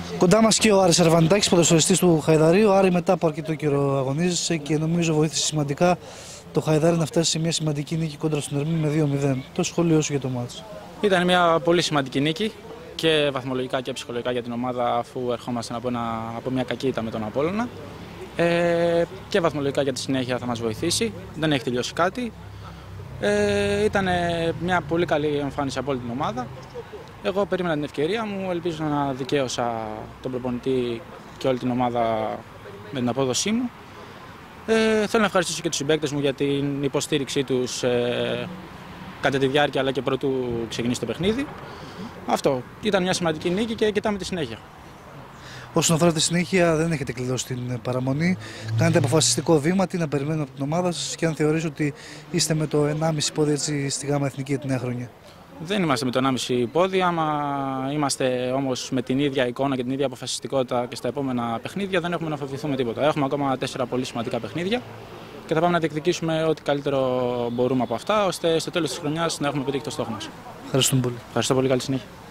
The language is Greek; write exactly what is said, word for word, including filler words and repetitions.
Κοντά μας και ο Άρης Αρβανιτάκης, ποδοσφαιριστής του Χαϊδαρί. Ο Άρη μετά από αρκετό καιρό αγωνίζησε και νομίζω βοήθησε σημαντικά το Χαϊδάρι να φτάσει σε μια σημαντική νίκη κόντρα στον Ερμή με δύο μηδέν. Το σχόλιο σου για το μάτς? Ήταν μια πολύ σημαντική νίκη και βαθμολογικά και ψυχολογικά για την ομάδα, αφού ερχόμασταν από, ένα, από μια κακή ήττα με τον Απόλλωνα. Ε, και βαθμολογικά για τη συνέχεια θα μας βοηθήσει. Δεν έχει τελειώσει κάτι. Ε, ήταν μια πολύ καλή εμφάνιση από όλη την ομάδα. Εγώ περίμενα την ευκαιρία μου, ελπίζω να δικαίωσα τον προπονητή και όλη την ομάδα με την απόδοσή μου. Ε, θέλω να ευχαριστήσω και τους συμπαίκτες μου για την υποστήριξή τους ε, κατά τη διάρκεια αλλά και πρωτού ξεκινήσει το παιχνίδι. Αυτό ήταν μια σημαντική νίκη και κοιτάμε τη συνέχεια. Όσον αφορά τη συνέχεια, δεν έχετε κλειδώσει την παραμονή. Κάνετε αποφασιστικό βήμα, τι να περιμένετε από την ομάδα σας και αν θεωρείς ότι είστε με το ενάμιση πόδι έτσι στη ΓΑΜΑ Εθνική για τη νέα χρονιά? Δεν είμαστε με το ενάμιση πόδι, άμα είμαστε όμως με την ίδια εικόνα και την ίδια αποφασιστικότητα και στα επόμενα παιχνίδια, δεν έχουμε να φοβηθούμε τίποτα. Έχουμε ακόμα τέσσερα πολύ σημαντικά παιχνίδια και θα πάμε να διεκδικήσουμε ό,τι καλύτερο μπορούμε από αυτά, ώστε στο τέλος της χρονιάς να έχουμε πετύχει το στόχο μας. Ευχαριστούμε πολύ. Ευχαριστώ πολύ, καλή συνέχεια.